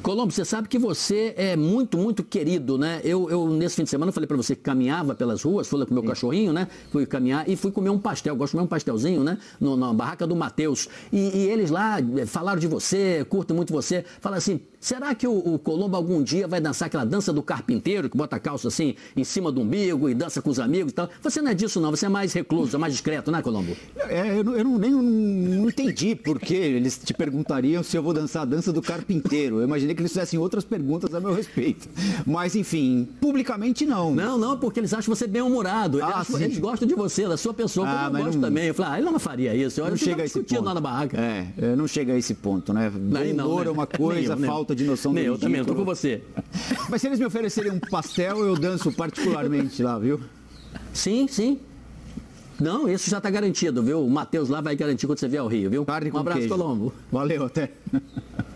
Colombo, você sabe que você é muito, muito querido, né? Eu nesse fim de semana, falei pra você que caminhava pelas ruas, fui lá com o meu cachorrinho, né? Fui caminhar e fui comer um pastel. Gosto de comer um pastelzinho, né? Na barraca do Matheus. E eles lá falaram de você, curtem muito você. Falaram assim, será que o Colombo algum dia vai dançar aquela dança do carpinteiro, que bota a calça assim em cima do umbigo e dança com os amigos e tal? Você não é disso não, você é mais recluso, é mais discreto, né, Colombo? Eu não entendi por que eles te perguntariam se eu vou dançar a dança do carpinteiro. Eu imaginei que eles fizessem outras perguntas a meu respeito. Mas, enfim, publicamente não. Não, porque eles acham você bem-humorado. Eles gostam de você, da sua pessoa, como eu gosto também. Eu falei, ele não faria isso. Não chega a esse ponto. Lá na barraca. Não chega a esse ponto, né? Humor é uma coisa, falta de noção do ridículo. Eu também, estou com você. Mas se eles me oferecerem um pastel, eu danço particularmente lá, viu? Sim. Não, isso já está garantido, viu? O Matheus lá vai garantir quando você vier ao Rio, viu? Carne com um abraço, queijo. Colombo. Valeu, até.